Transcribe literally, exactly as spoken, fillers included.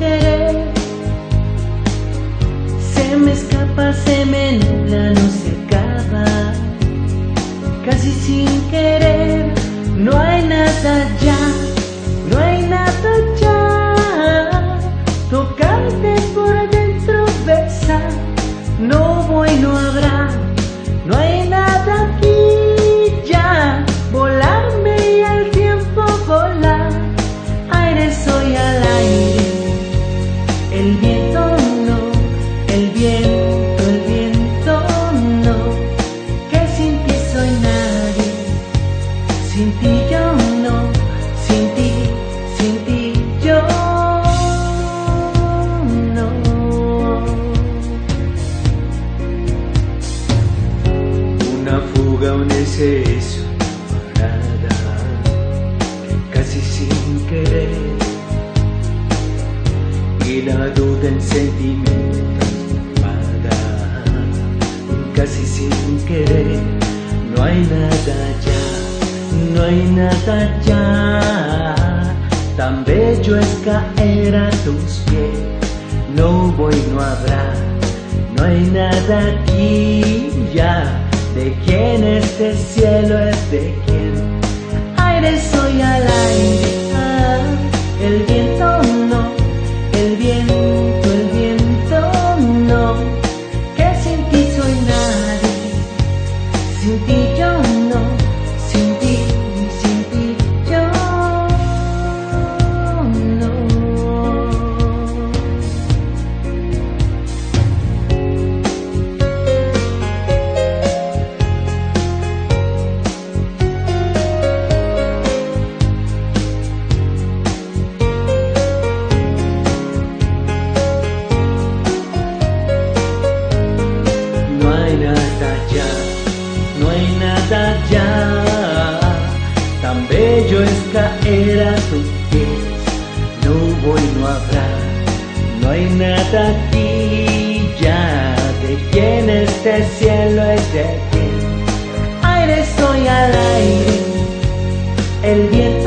querer. Se me escapa, se me nubla, no se acaba. Casi sin querer, no hay nada ya, no hay nada ya. Tocarte por dentro, besar, no voy, no habrá, no hay nada aquí ya. Volarme y al tiempo volar, aire soy al aire, el viento no, el viento, el viento no, que sin ti soy nadie, sin ti yo no, sin ti, sin ti yo no. Una fuga, un exceso, nada, casi sin querer, y la duda en sentimientos transformada, casi sin querer, no hay nada ya, no hay nada ya. Tan bello es caer a tus pies, no voy, no habrá, no hay nada aquí ya. De quién este cielo es de quién, aire soy al aire, ah, el viento no, el viento, el viento no, que sin ti soy nadie, sin ti yo no, sin ti, sin ti yo no. No hay nada ya, no hay nada ya. Tan bello es caer a tus pies, no voy, no habrá, no hay nada aquí ya. De quién este cielo es de quién, aire soy al aire, el viento